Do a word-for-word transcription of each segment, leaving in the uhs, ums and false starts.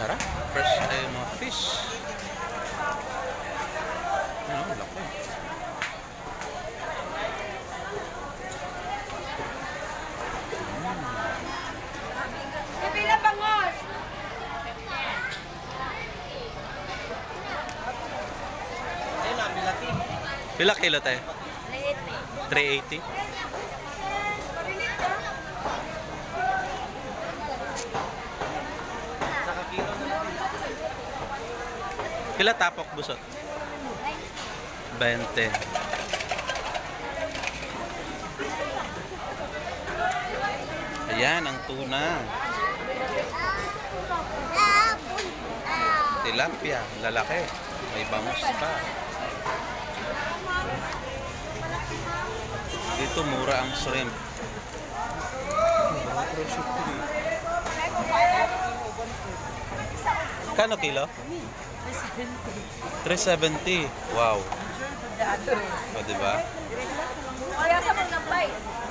sarap. Fresh ay mga fish. Ano, laki. Kapila bangos! Ayun na, bilaki. Pila kilo tayo? three eighty. Sa kakilo na lang. Pila tapok busot? twenty. Ayan ang tuna. Tilapia, lalaki. May bangus pa. Dito mura ang shrimp. Kano kilo? three seventy. Wow. O, diba? Kaya sa mga bay.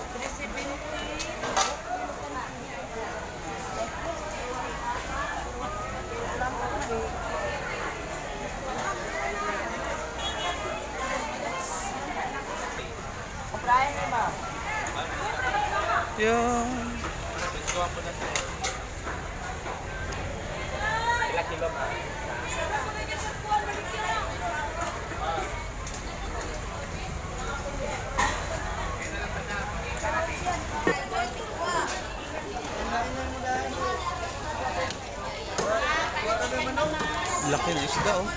Brian ni ba? Yung... Gusto ko na siya. Ilang kilo ba? Laki ng isda, oh.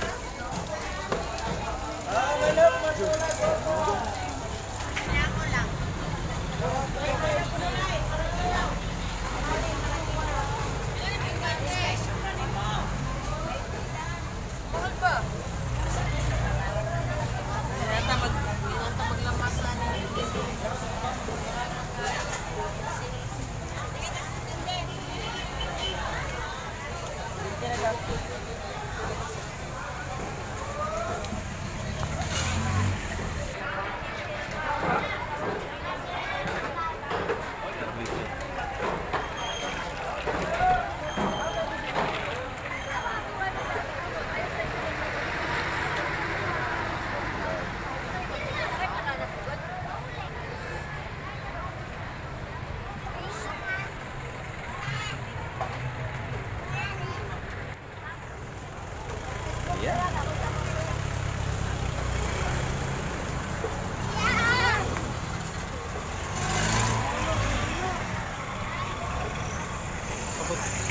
Yeah. Abot.